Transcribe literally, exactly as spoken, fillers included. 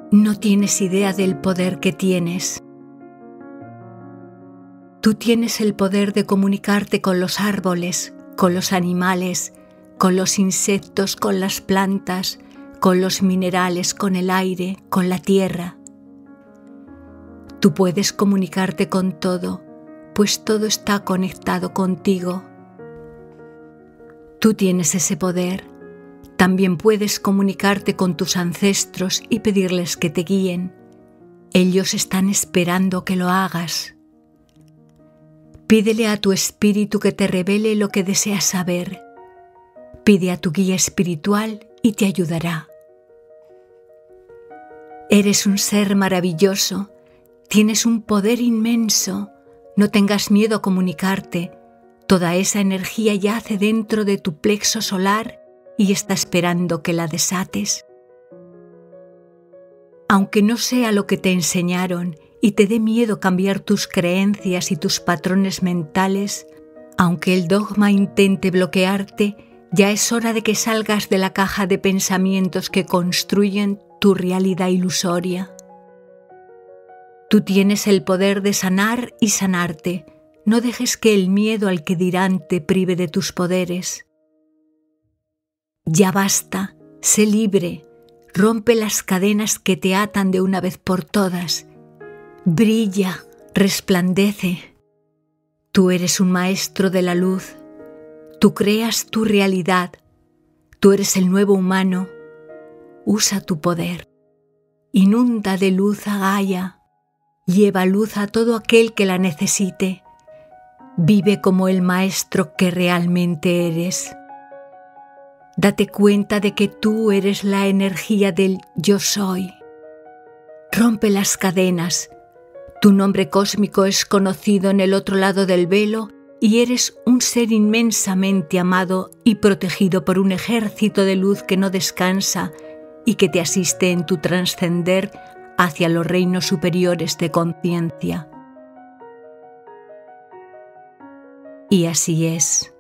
No tienes idea del poder que tienes. Tú tienes el poder de comunicarte con los árboles, con los animales, con los insectos, con las plantas, con los minerales, con el aire, con la tierra. Tú puedes comunicarte con todo, pues todo está conectado contigo. Tú tienes ese poder. También puedes comunicarte con tus ancestros y pedirles que te guíen. Ellos están esperando que lo hagas. Pídele a tu espíritu que te revele lo que deseas saber. Pide a tu guía espiritual y te ayudará. Eres un ser maravilloso, tienes un poder inmenso. No tengas miedo a comunicarte. Toda esa energía yace dentro de tu plexo solar y está esperando que la desates. Aunque no sea lo que te enseñaron y te dé miedo cambiar tus creencias y tus patrones mentales, aunque el dogma intente bloquearte, ya es hora de que salgas de la caja de pensamientos que construyen tu realidad ilusoria. Tú tienes el poder de sanar y sanarte. No dejes que el miedo al que dirán te prive de tus poderes. Ya basta, sé libre, rompe las cadenas que te atan de una vez por todas. Brilla, resplandece. Tú eres un maestro de la luz. Tú creas tu realidad. Tú eres el nuevo humano. Usa tu poder. Inunda de luz a Gaia. Lleva luz a todo aquel que la necesite. Vive como el maestro que realmente eres. Date cuenta de que tú eres la energía del yo soy. Rompe las cadenas. Tu nombre cósmico es conocido en el otro lado del velo y eres un ser inmensamente amado y protegido por un ejército de luz que no descansa y que te asiste en tu trascender hacia los reinos superiores de conciencia. Y así es.